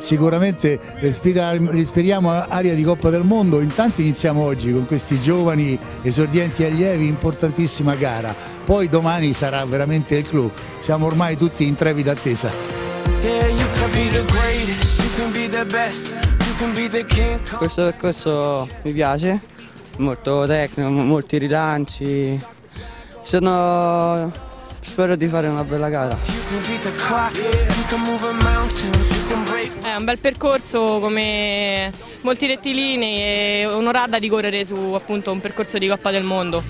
sicuramente respiriamo aria di Coppa del Mondo. Intanto iniziamo oggi con questi giovani esordienti allievi, importantissima gara, poi domani sarà veramente il clou, siamo ormai tutti in trepida attesa. Questo percorso mi piace, molto tecnico, molti rilanci, spero di fare una bella gara. È un bel percorso come molti rettilinei e onorata di correre su appunto un percorso di Coppa del Mondo.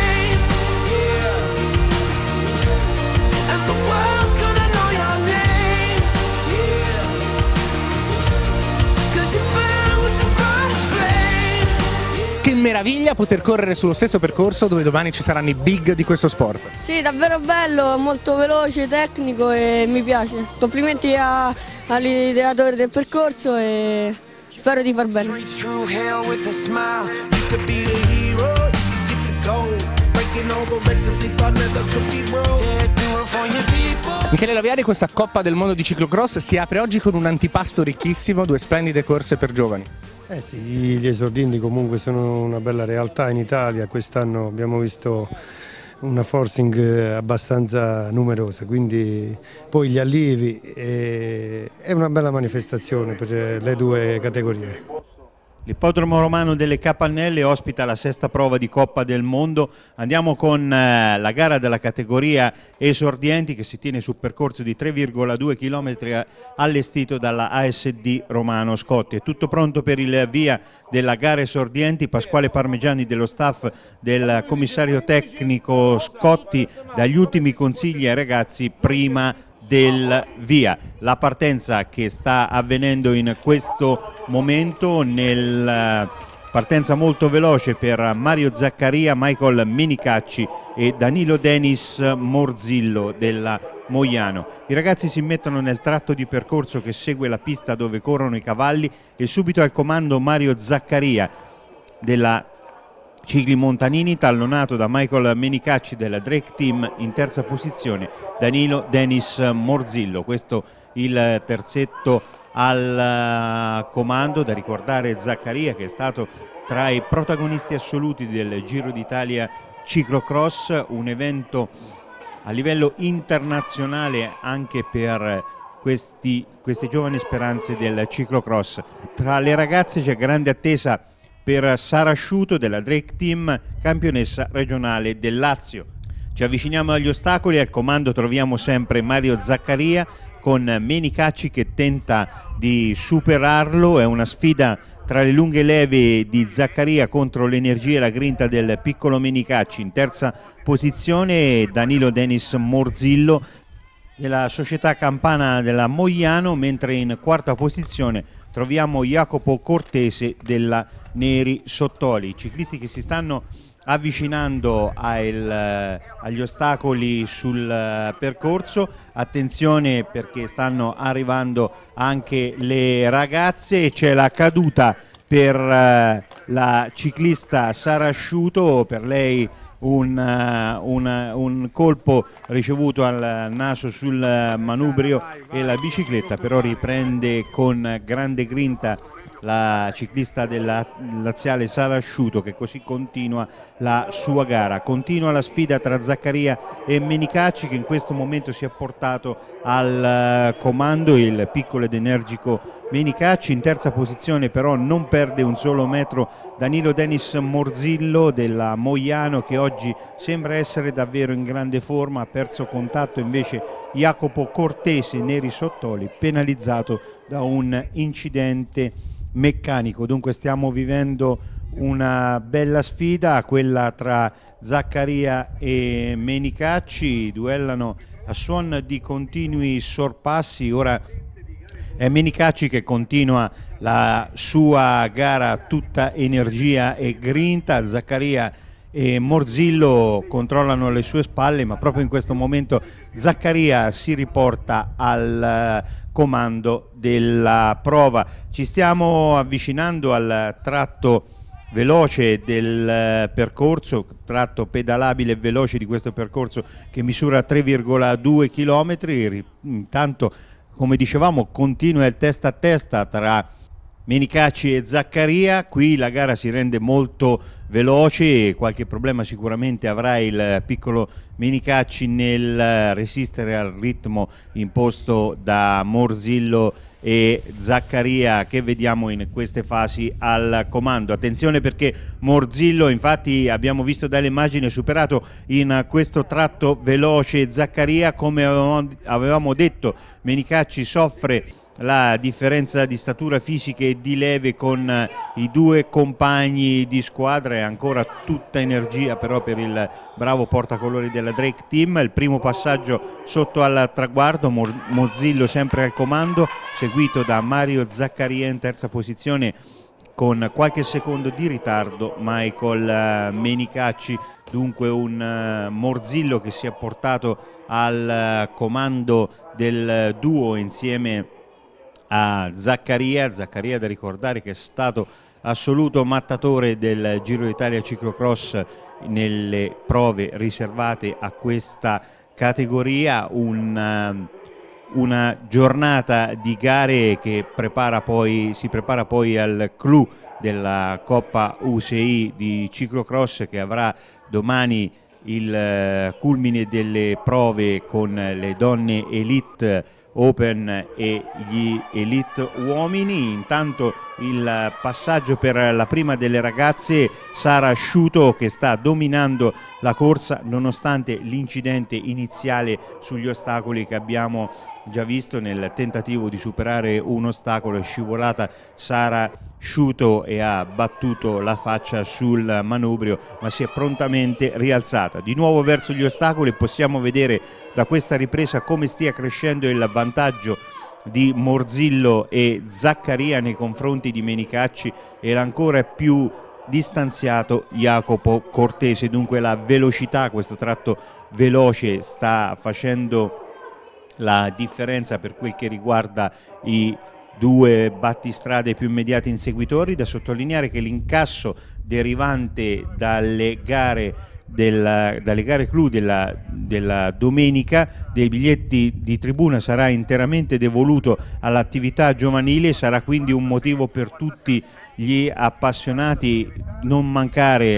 Che meraviglia poter correre sullo stesso percorso dove domani ci saranno i big di questo sport. Sì, davvero bello, molto veloce, tecnico e mi piace. Complimenti all'ideatore del percorso e spero di far bene. Michele Laviari, questa Coppa del Mondo di ciclocross si apre oggi con un antipasto ricchissimo, 2 splendide corse per giovani. Eh sì, gli esordienti comunque sono una bella realtà in Italia, quest'anno abbiamo visto una forcing abbastanza numerosa, quindi poi gli allievi è una bella manifestazione per le 2 categorie. L'ippodromo romano delle Capannelle ospita la 6ª prova di Coppa del Mondo. Andiamo con la gara della categoria esordienti che si tiene sul percorso di 3,2 km allestito dalla ASD Romano Scotti. È tutto pronto per il via della gara esordienti. Pasquale Parmigiani dello staff del commissario tecnico Scotti dà gli ultimi consigli ai ragazzi prima del via. La partenza che sta avvenendo in questo momento, partenza molto veloce per Mario Zaccaria, Michael Menicacci e Danilo Denis Morzillo della Moiano. I ragazzi si mettono nel tratto di percorso che segue la pista dove corrono i cavalli e subito al comando Mario Zaccaria della Cicli Montanini, tallonato da Michael Menicacci della Drake Team, in terza posizione Danilo Denis Morzillo. Questo il terzetto al comando. Da ricordare Zaccaria, che è stato tra i protagonisti assoluti del Giro d'Italia ciclocross, un evento a livello internazionale anche per queste giovani speranze del ciclocross. Tra le ragazze c'è grande attesa per Sara Asciuto della Drake Team, campionessa regionale del Lazio. Ci avviciniamo agli ostacoli, al comando troviamo sempre Mario Zaccaria con Menicacci che tenta di superarlo. È una sfida tra le lunghe leve di Zaccaria contro l'energia e la grinta del piccolo Menicacci. In terza posizione Danilo Denis Morzillo della società campana della Moiano, mentre in quarta posizione troviamo Jacopo Cortese della Neri Sottoli. I ciclisti che si stanno avvicinando agli ostacoli sul percorso. Attenzione perché stanno arrivando anche le ragazze. C'è la caduta per la ciclista Sara Asciuto, per lei un colpo ricevuto al naso sul manubrio e la bicicletta però riprende con grande grinta la ciclista della laziale Sara Asciuto, che così continua la sua gara. Continua la sfida tra Zaccaria e Menicacci, che in questo momento si è portato al comando il piccolo ed energico Menicacci. In terza posizione però non perde un solo metro Danilo Denis Morzillo della Moiano, che oggi sembra essere davvero in grande forma. Ha perso contatto invece Jacopo Cortese Neri Sottoli, penalizzato da un incidente meccanico. Dunque stiamo vivendo una bella sfida, quella tra Zaccaria e Menicacci. Duellano a suon di continui sorpassi. Ora è Menicacci che continua la sua gara tutta energia e grinta. Zaccaria e Morzillo controllano le sue spalle, ma proprio in questo momento Zaccaria si riporta al comando della prova. Ci stiamo avvicinando al tratto veloce del percorso, tratto pedalabile e veloce di questo percorso che misura 3,2 km. Intanto come dicevamo continua il testa a testa tra Menicacci e Zaccaria. Qui la gara si rende molto veloce, qualche problema sicuramente avrà il piccolo Menicacci nel resistere al ritmo imposto da Morzillo e Zaccaria, che vediamo in queste fasi al comando. Attenzione perché Morzillo, infatti abbiamo visto dalle immagini, è superato in questo tratto veloce Zaccaria. Come avevamo detto, Menicacci soffre la differenza di statura fisica e di leve con i due compagni di squadra, è ancora tutta energia però per il bravo portacolori della Drake Team. Il primo passaggio sotto al traguardo, Morzillo sempre al comando, seguito da Mario Zaccaria in terza posizione con qualche secondo di ritardo Michael Menicacci. Dunque un Morzillo che si è portato al comando del duo insieme a Zaccaria da ricordare che è stato assoluto mattatore del Giro d'Italia Ciclocross nelle prove riservate a questa categoria. Una giornata di gare che si prepara poi al clou della Coppa UCI di Ciclocross, che avrà domani il culmine delle prove con le donne Elite Open e gli Elite uomini. Intanto il passaggio per la prima delle ragazze, Sara Asciuto, che sta dominando la corsa nonostante l'incidente iniziale sugli ostacoli che abbiamo già visto. Nel tentativo di superare un ostacolo è scivolata Sara Asciuto e ha battuto la faccia sul manubrio, ma si è prontamente rialzata di nuovo verso gli ostacoli. Possiamo vedere da questa ripresa come stia crescendo il vantaggio di Morzillo e Zaccaria nei confronti di Menicacci e l'ancora più distanziato Jacopo Cortese. Dunque la velocità, questo tratto veloce sta facendo la differenza per quel che riguarda i due battistrade più immediati inseguitori. Da sottolineare che l'incasso derivante dalle gare clou della domenica dei biglietti di tribuna sarà interamente devoluto all'attività giovanile. Sarà quindi un motivo per tutti gli appassionati non mancare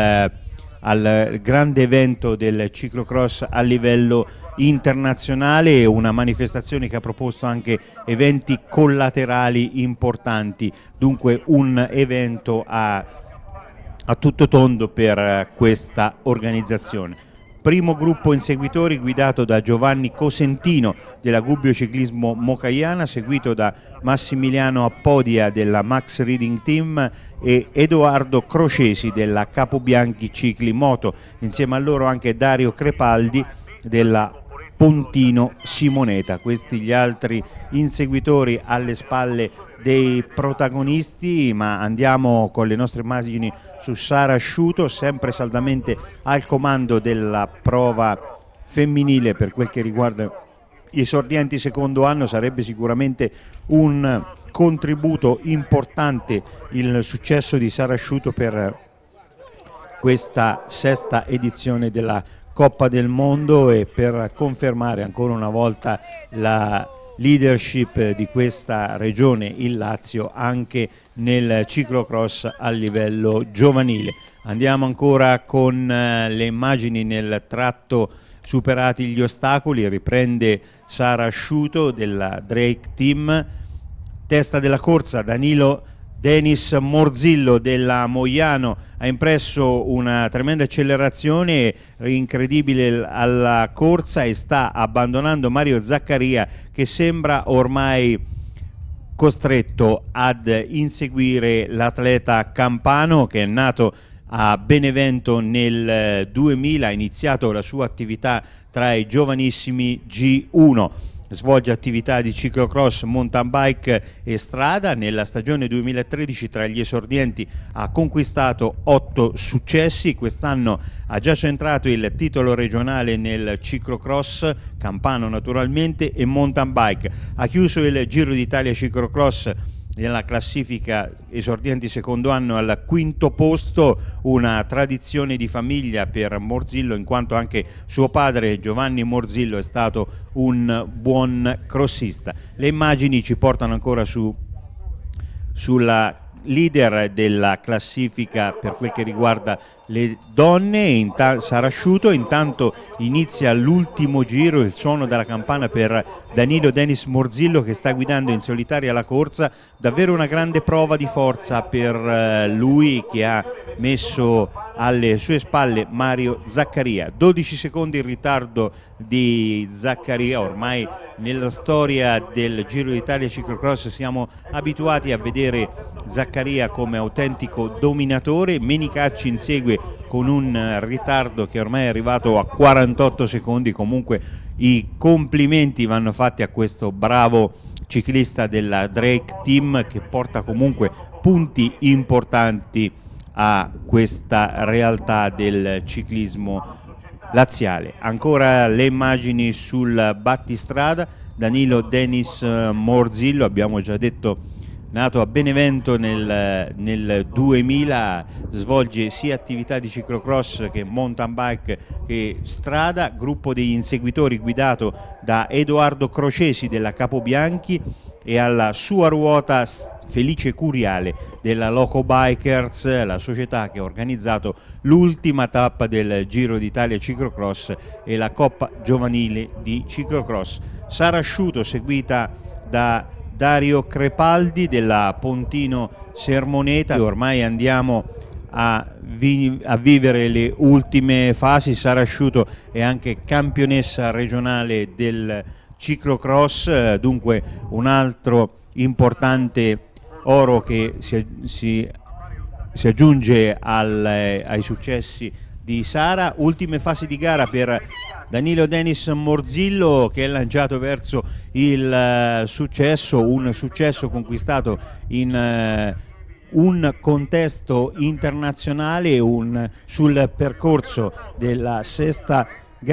al grande evento del ciclocross a livello internazionale, una manifestazione che ha proposto anche eventi collaterali importanti, dunque un evento a tutto tondo per questa organizzazione. Primo gruppo inseguitori guidato da Giovanni Cosentino della Gubbio Ciclismo Mocaiana, seguito da Massimiliano Appodia della Max Reading Team e Edoardo Crocesi della Capobianchi Cicli Moto, insieme a loro anche Dario Crepaldi della Pontino Simoneta. Questi gli altri inseguitori alle spalle dei protagonisti, ma andiamo con le nostre immagini su Sara Asciuto, sempre saldamente al comando della prova femminile. Per quel che riguarda gli esordienti secondo anno, sarebbe sicuramente un contributo importante il successo di Sara Asciuto per questa sesta edizione della Coppa del Mondo e per confermare ancora una volta la leadership di questa regione, il Lazio, anche nel ciclocross a livello giovanile. Andiamo ancora con le immagini nel tratto superati gli ostacoli. Riprende Sara Asciuto della Drake Team, testa della corsa Denis Morzillo della Moiano ha impresso una tremenda accelerazione incredibile alla corsa e sta abbandonando Mario Zaccaria, che sembra ormai costretto ad inseguire l'atleta campano, che è nato a Benevento nel 2000, ha iniziato la sua attività tra i giovanissimi G1. Svolge attività di ciclocross, mountain bike e strada. Nella stagione 2013 tra gli esordienti ha conquistato 8 successi. Quest'anno ha già centrato il titolo regionale nel ciclocross, campano naturalmente, e mountain bike. Ha chiuso il Giro d'Italia ciclocross nella classifica esordienti secondo anno al quinto posto, una tradizione di famiglia per Morzillo, in quanto anche suo padre Giovanni Morzillo è stato un buon crossista. Le immagini ci portano ancora sulla leader della classifica per quel che riguarda le donne, Sarasciuto. Intanto inizia l'ultimo giro, il suono della campana per Danilo Denis Morzillo, che sta guidando in solitaria la corsa. Davvero una grande prova di forza per lui, che ha messo alle sue spalle Mario Zaccaria. 12 secondi in ritardo di Zaccaria. Ormai nella storia del Giro d'Italia Ciclocross siamo abituati a vedere Zaccaria come autentico dominatore. Menicacci insegue con un ritardo che ormai è arrivato a 48 secondi. Comunque i complimenti vanno fatti a questo bravo ciclista della Drake Team, che porta comunque punti importanti a questa realtà del ciclismo laziale. Ancora le immagini sul battistrada. Danilo Denis Morzillo, abbiamo già detto, nato a Benevento nel 2000, svolge sia attività di ciclocross che mountain bike che strada. Gruppo degli inseguitori guidato da Edoardo Crocesi della Capobianchi e alla sua ruota Felice Curiale della Loco Bikers, la società che ha organizzato l'ultima tappa del Giro d'Italia Ciclocross e la Coppa Giovanile di Ciclocross. Sarasciuto seguita da Dario Crepaldi della Pontino Sermoneta. Ormai andiamo a vivere le ultime fasi. Sarasciuto è anche campionessa regionale del ciclocross, dunque un altro importante oro che si aggiunge ai successi di Sara. Ultime fasi di gara per Danilo Denis Morzillo, che è lanciato verso il successo, un successo conquistato in un contesto internazionale, sul percorso della sesta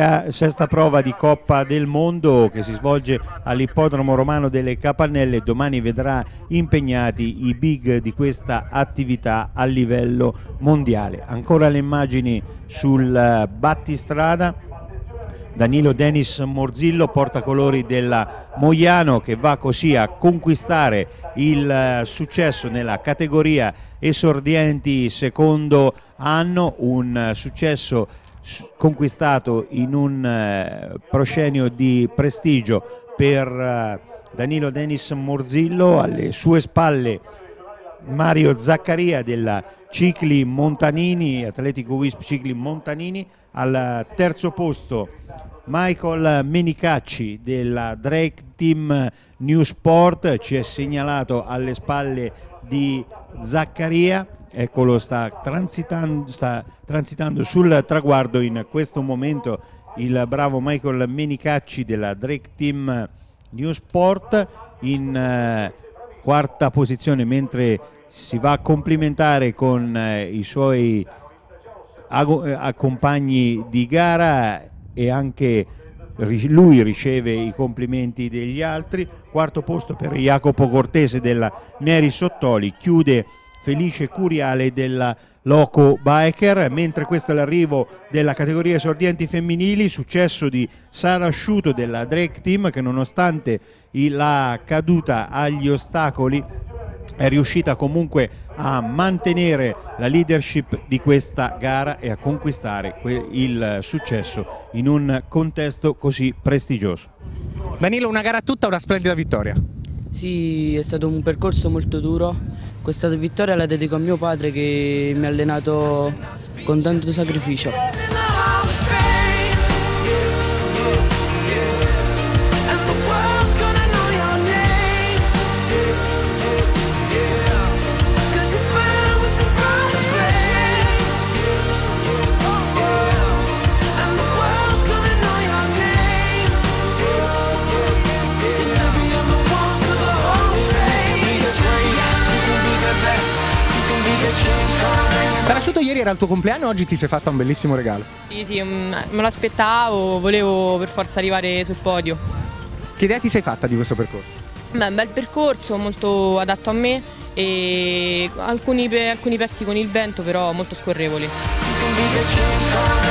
prova di Coppa del Mondo che si svolge all'ippodromo romano delle Capannelle. Domani vedrà impegnati i big di questa attività a livello mondiale. Ancora le immagini sul battistrada. Danilo Denis Morzillo, portacolori della Moiano, che va così a conquistare il successo nella categoria esordienti secondo anno, un successo conquistato in un proscenio di prestigio per Danilo Denis Morzillo. Alle sue spalle Mario Zaccaria della Cicli Montanini, Atletico Wisp Cicli Montanini. Al terzo posto Michael Menicacci della Drake Team New Sport, ci è segnalato alle spalle di Zaccaria. Eccolo, sta transitando sul traguardo in questo momento il bravo Michael Menicacci della Drake Team New Sport in quarta posizione, mentre si va a complimentare con i suoi compagni di gara e anche lui riceve i complimenti degli altri. Quarto posto per Jacopo Cortese della Neri Sottoli, chiude Felice Curiale della Loco Biker, mentre questo è l'arrivo della categoria esordienti femminili, successo di Sarasciuto della Drake Team, che nonostante la caduta agli ostacoli è riuscita comunque a mantenere la leadership di questa gara e a conquistare il successo in un contesto così prestigioso. Danilo, una gara tutta, una splendida vittoria. Sì, è stato un percorso molto duro. Questa vittoria la dedico a mio padre, che mi ha allenato con tanto sacrificio. Sarasciuto, ieri era il tuo compleanno, oggi ti sei fatto un bellissimo regalo. Sì, me lo aspettavo, volevo per forza arrivare sul podio. Che idea ti sei fatta di questo percorso? Beh, un bel percorso, molto adatto a me e alcuni pezzi con il vento però molto scorrevoli.